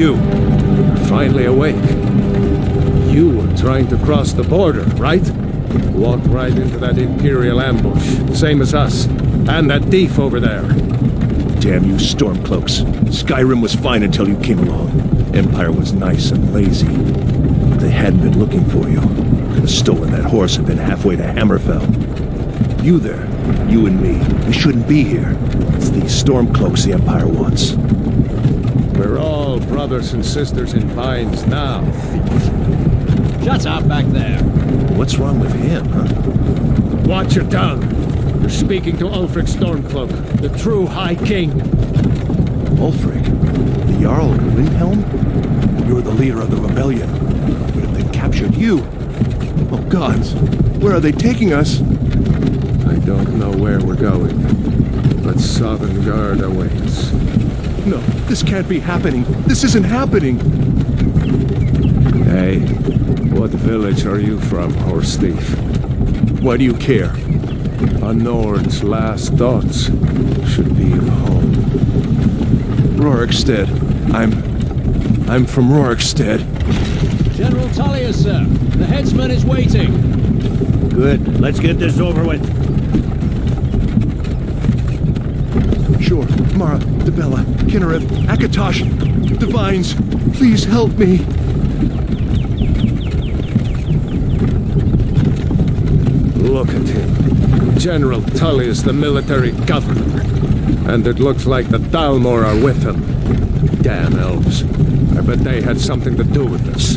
You, you're finally awake. You were trying to cross the border, right? Walked right into that Imperial ambush, same as us. And that thief over there. Damn you Stormcloaks. Skyrim was fine until you came along. Empire was nice and lazy. If they hadn't been looking for you, could have stolen that horse and been halfway to Hammerfell. You there, you and me, we shouldn't be here. It's these Stormcloaks the Empire wants. We're all brothers and sisters in binds now, thief. Shut up back there. What's wrong with him, huh? Watch your tongue. You're speaking to Ulfric Stormcloak, the true High King. Ulfric? The Jarl of Windhelm? You're the leader of the rebellion. But if they've captured you... Oh gods, where are they taking us? I don't know where we're going, but Sovngarde awaits. No, this can't be happening. This isn't happening. Hey, what village are you from, horse thief? Why do you care? A Nord's last thoughts should be of home. Rorikstead. I'm from Rorikstead. General Tullius, sir. The headsman is waiting. Good. Let's get this over with. Sure. Mara, Dibella, Kynareth, Akatosh, Divines, please help me. Look at him. General Tullius, the military governor. And it looks like the Thalmor are with him. Damn elves. I bet they had something to do with this.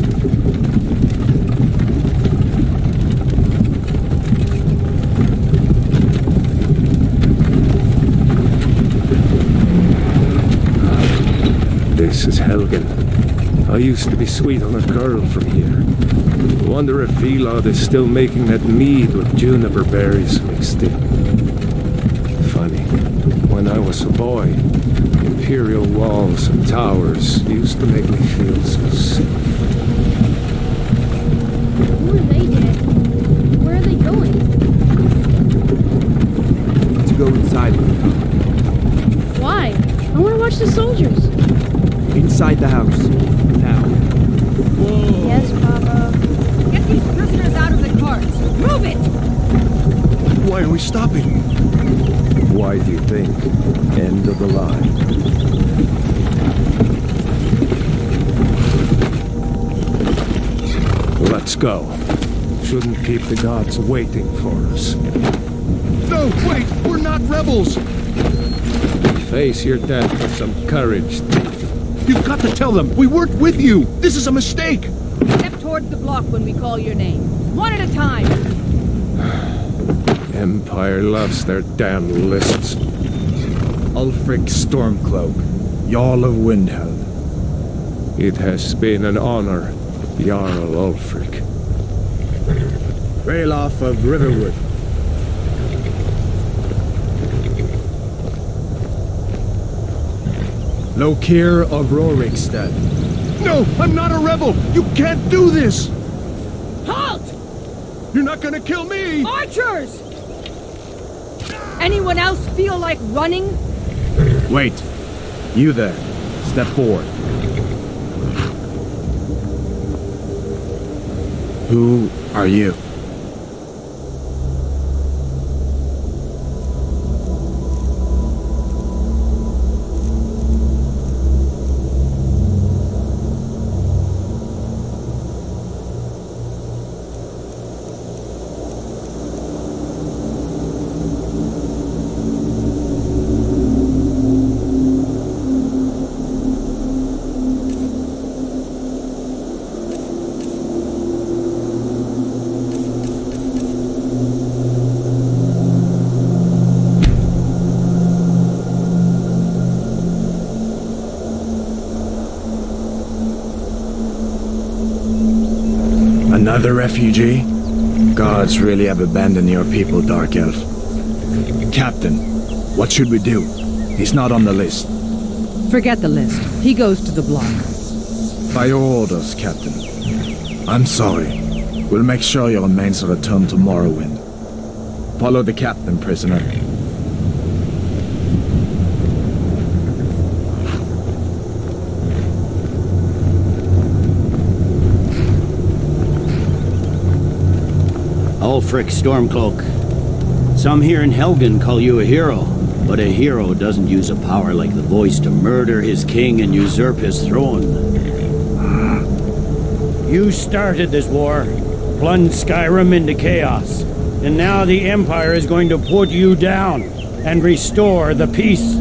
This is Helgen. I used to be sweet on a girl from here. Wonder if Vilod is still making that mead with juniper berries mixed in. Funny, when I was a boy, imperial walls and towers used to make me feel so safe. Who are they, Dad? Where are they going? To go inside. Why? I want to watch the soldiers. Inside the house. Now. Whoa. Yes, Papa. Get these prisoners out of the carts. Move it! Why are we stopping? Why do you think? End of the line. Let's go. Shouldn't keep the gods waiting for us. No, wait! We're not rebels! Face your death with some courage, thief. You've got to tell them! We weren't with you! This is a mistake! Step towards the block when we call your name. One at a time. Empire loves their damn lists. Ulfric Stormcloak, Jarl of Windhelm. It has been an honor, Jarl Ulfric. Ralof of Riverwood. Lokir of Rorikstead. No! I'm not a rebel! You can't do this! Halt! You're not gonna kill me! Archers! Anyone else feel like running? Wait. You there. Step forward. Who are you? Another refugee? Gods really have abandoned your people, Dark Elf. Captain, what should we do? He's not on the list. Forget the list. He goes to the block. By your orders, Captain. I'm sorry. We'll make sure your remains are returned to Morrowind. Follow the captain, prisoner. Ulfric Stormcloak. Some here in Helgen call you a hero, but a hero doesn't use a power like the voice to murder his king and usurp his throne. You started this war, plunged Skyrim into chaos, and now the Empire is going to put you down and restore the peace.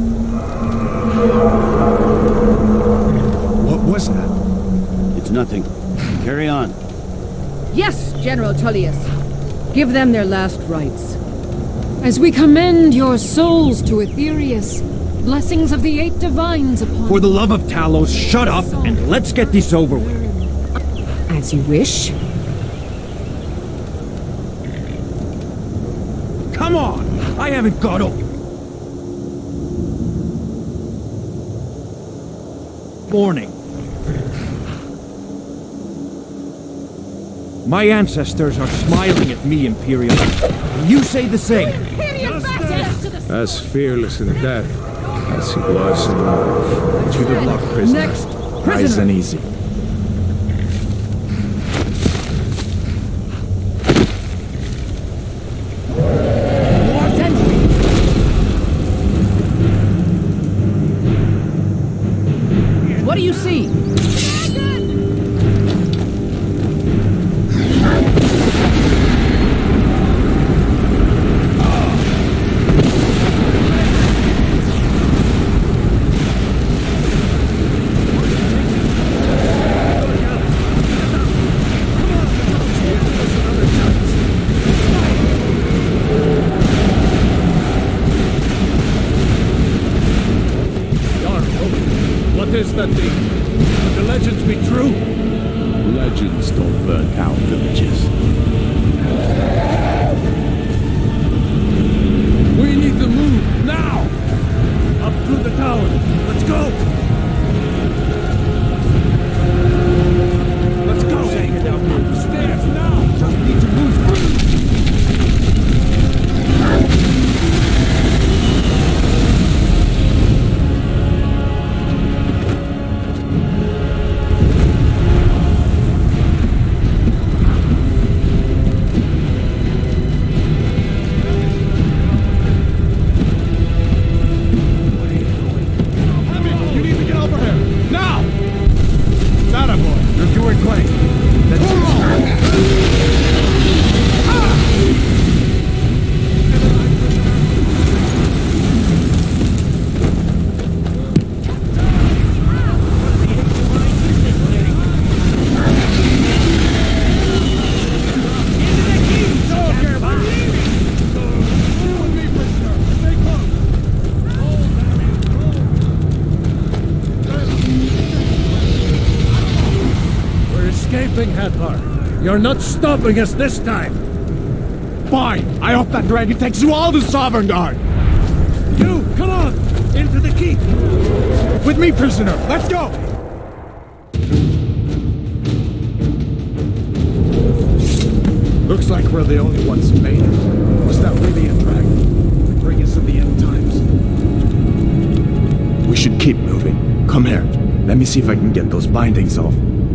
What was that? It's nothing. Carry on. Yes, General Tullius. Give them their last rites. As we commend your souls to Aetherius, blessings of the 8 divines upon... For the love of Talos, shut up and let's get this over with. As you wish. Come on! I haven't got up. Morning. My ancestors are smiling at me, Imperial. You say the same. As fearless in death as he was in life. To the block, prisoner. Next Nice prisoner. and easy. What do you see? What is that thing? Could the legends be true? Legends don't burn down villages. We need to move now! Up through the tower. Let's go! Let's go! Take it down the stairs now! Just need to move through. You're not stopping us this time! Fine! I hope that dragon takes you all to Sovereign Guard! You, come on! Into the keep! With me, prisoner! Let's go! Looks like we're the only ones who made it. Was that really a dragon? Bring us to the end times. We should keep moving. Come here. Let me see if I can get those bindings off.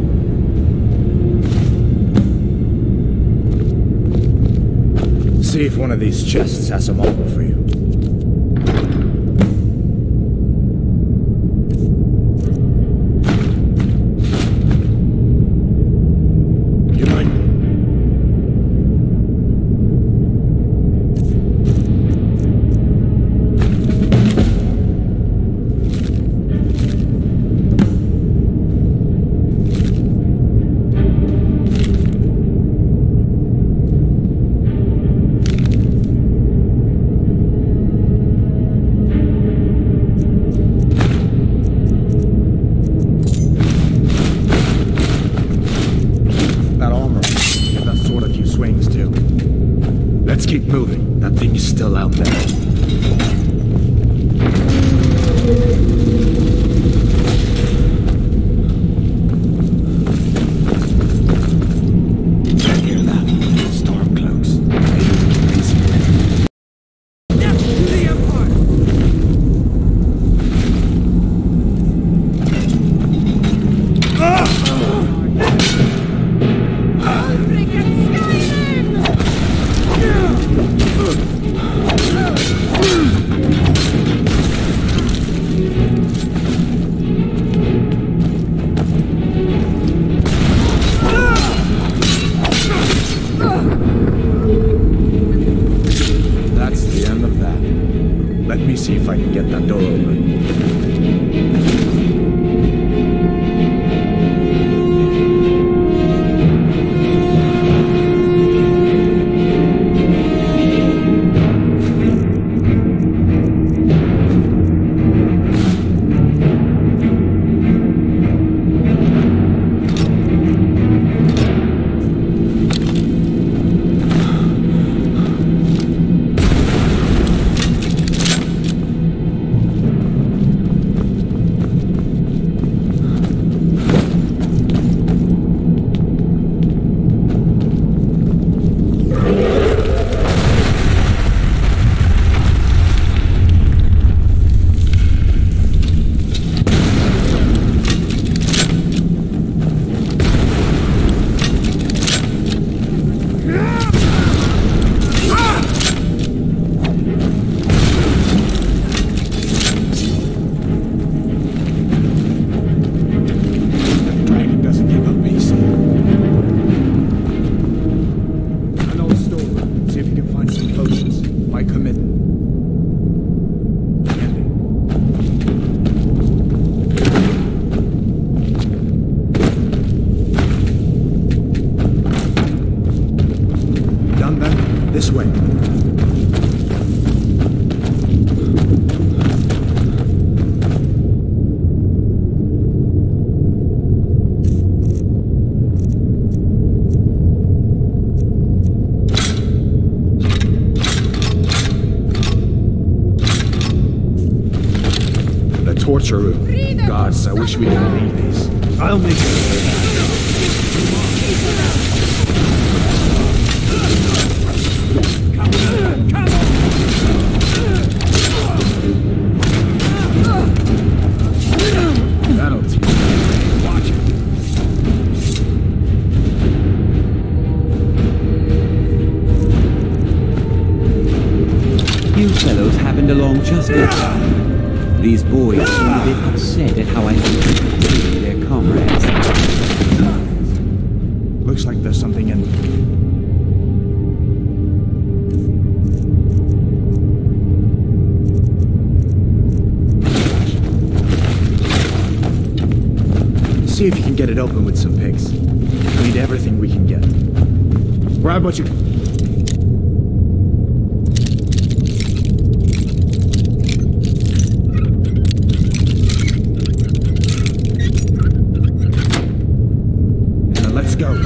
See if one of these chests has some armor for you. You like? Let's keep moving. That thing is still out there. Hear that? Stormcloaks. Maybe we can raise it. Death to the Empire! Ulfric and Skyrim! switcheroo. Gods, I wish we didn't need these. I'll make it. That'll teach you. Watch it. You fellows happened along just in time. These boys seem a bit upset at how I treated their comrades. Looks like there's something in. See if you can get it open with some pigs. We need everything we can get. Grab what you. Now let's go.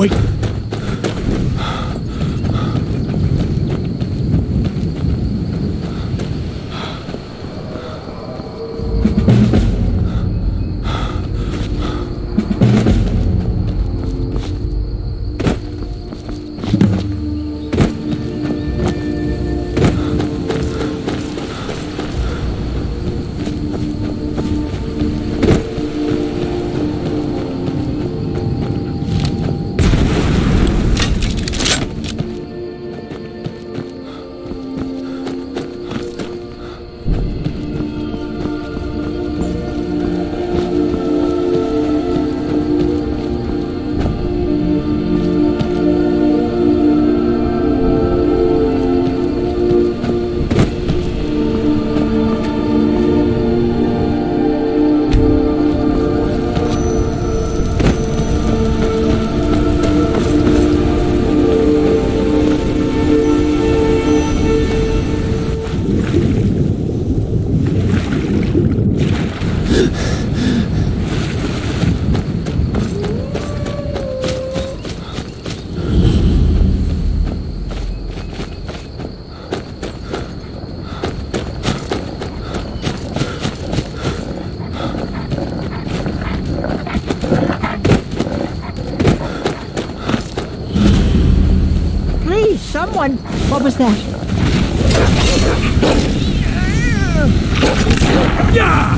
Wait! Someone! What was that? Yeah!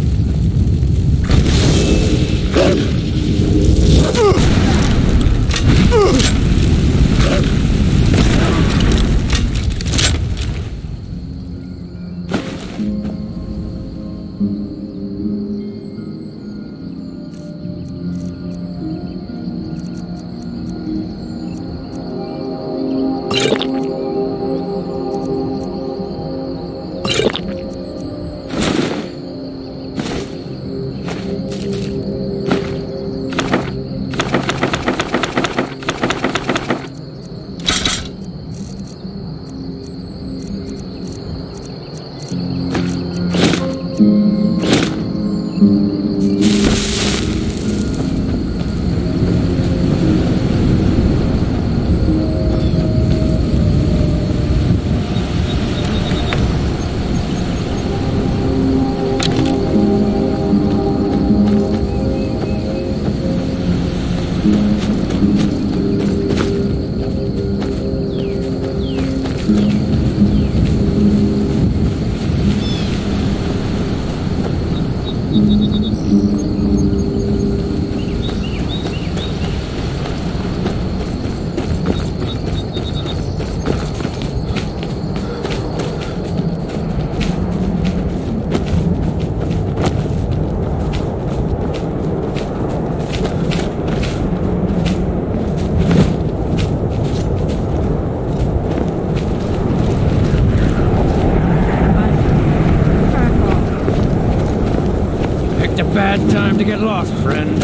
Bad time to get lost, friend.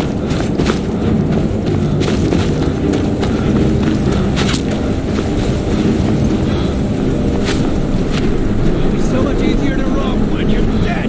It'll be so much easier to rob when you're dead.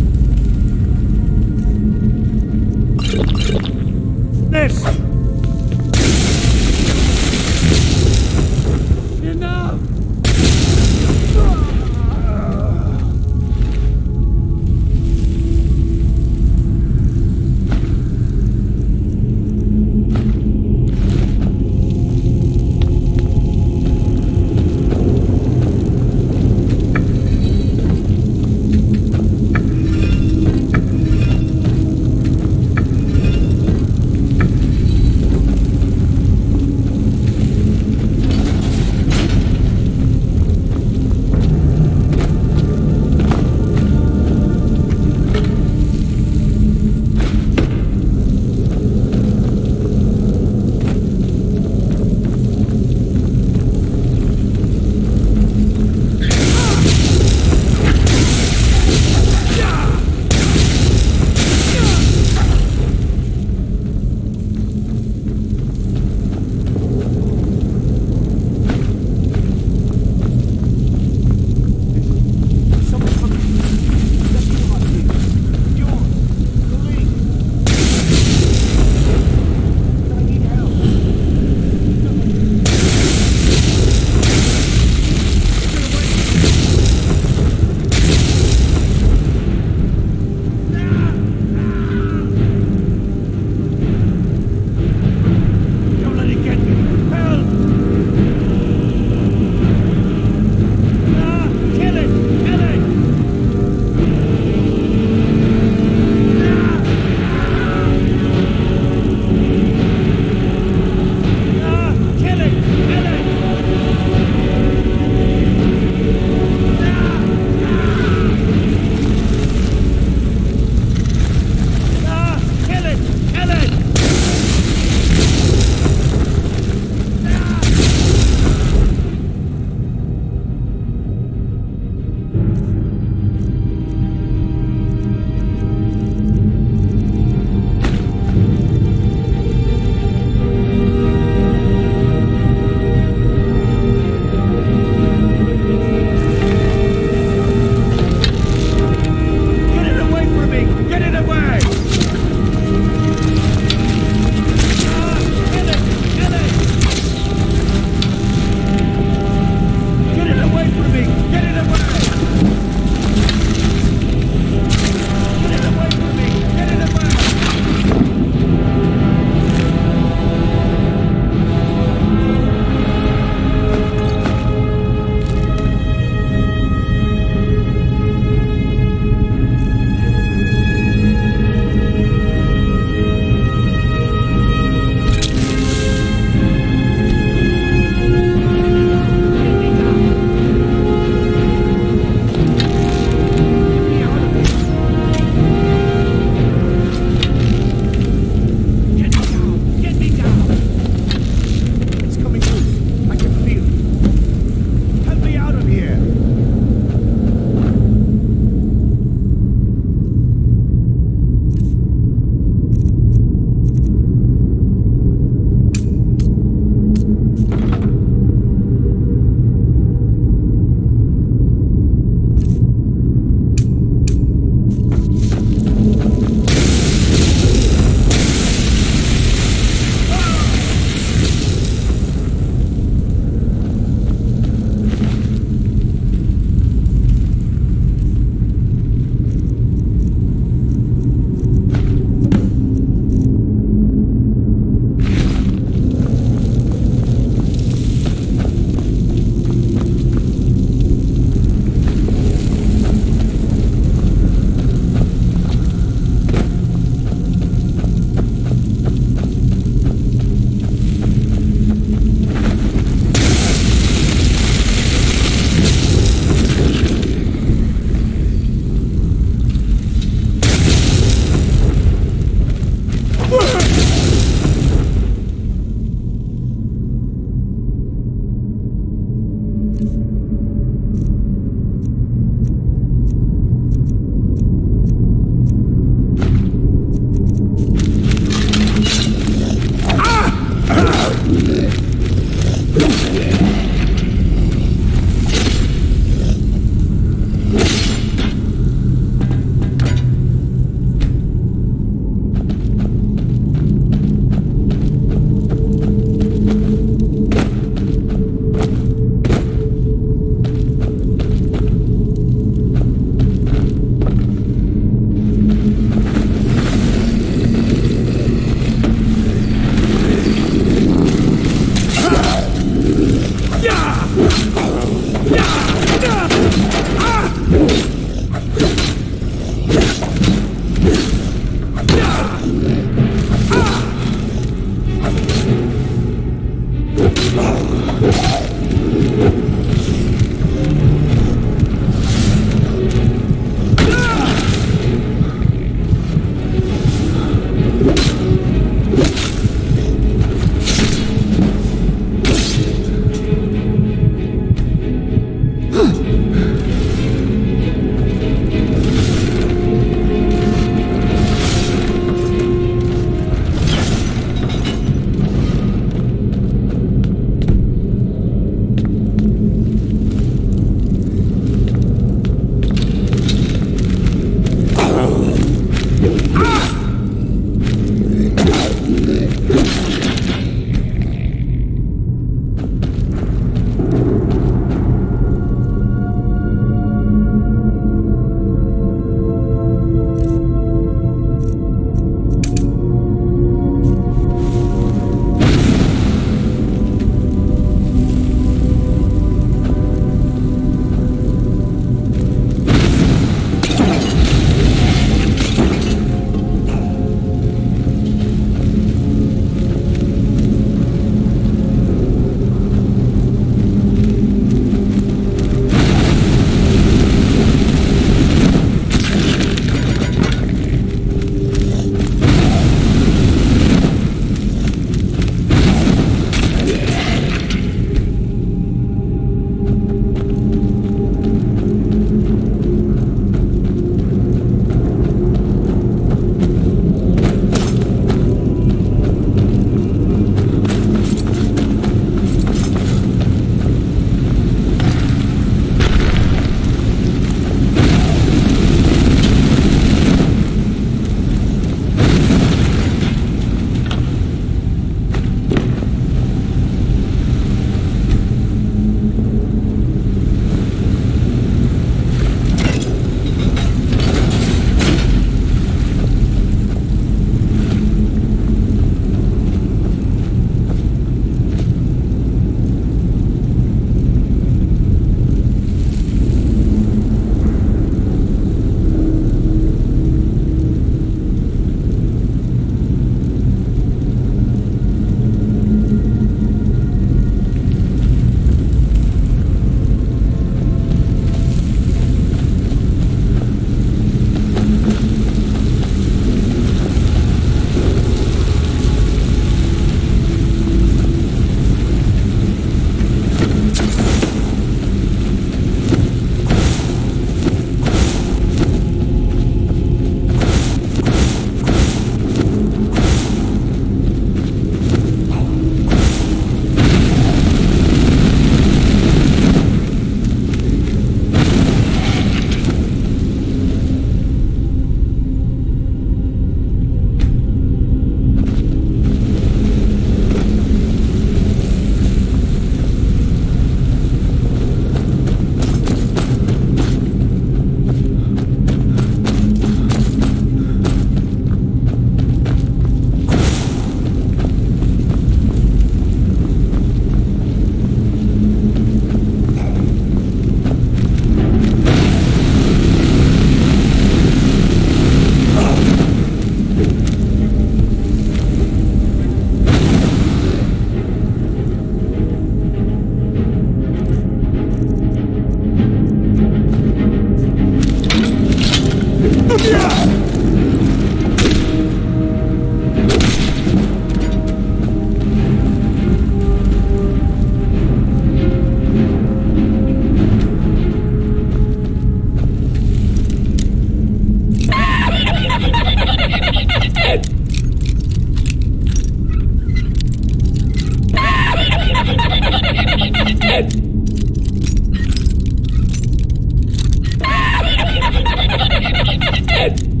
Ed!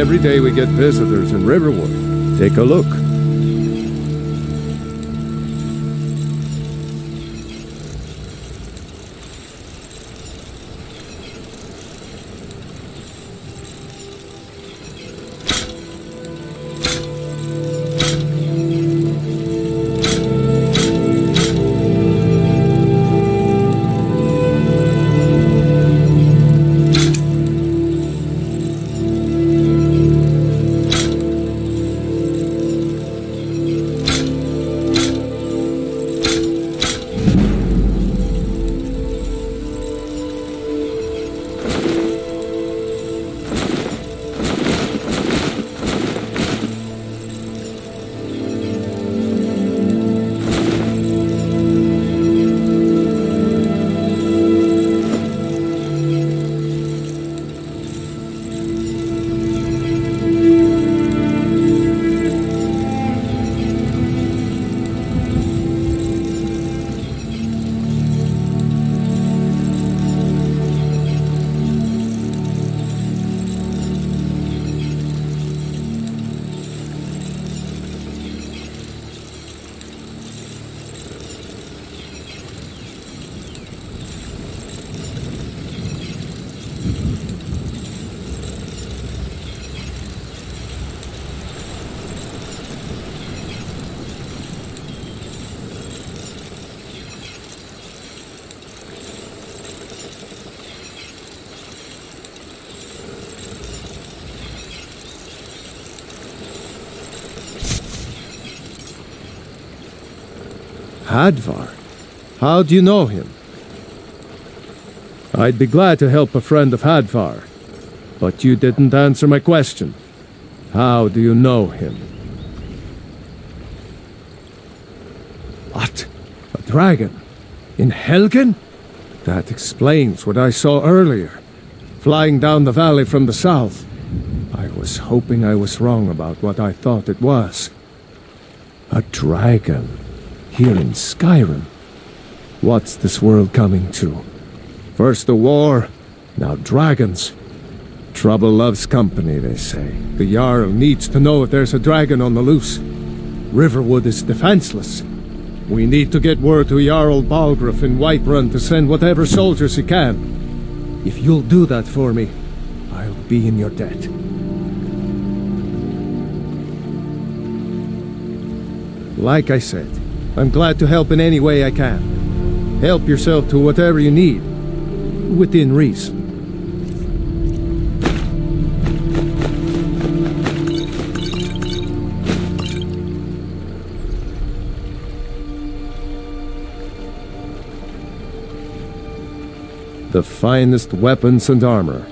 Every day we get visitors in Riverwood. Take a look. Hadvar? How do you know him? I'd be glad to help a friend of Hadvar, but you didn't answer my question. How do you know him? What? A dragon? In Helgen? That explains what I saw earlier, flying down the valley from the south. I was hoping I was wrong about what I thought it was. A dragon. Here in Skyrim. What's this world coming to? First the war, now dragons. Trouble loves company, they say. The Jarl needs to know if there's a dragon on the loose. Riverwood is defenseless. We need to get word to Jarl Balgruuf in Whiterun to send whatever soldiers he can. If you'll do that for me, I'll be in your debt. Like I said, I'm glad to help in any way I can. Help yourself to whatever you need, within reason. The finest weapons and armor.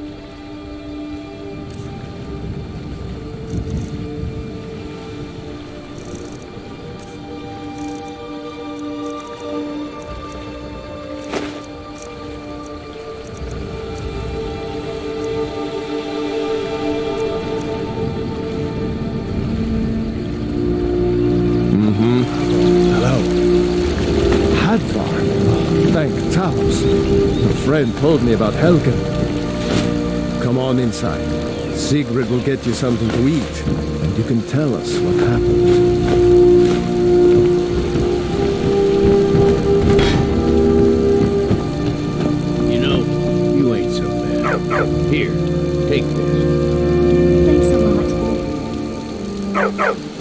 Told me about Helgen. Come on inside. Sigrid will get you something to eat, and you can tell us what happened. You know, you ain't so bad. Here, take this. Thanks a lot.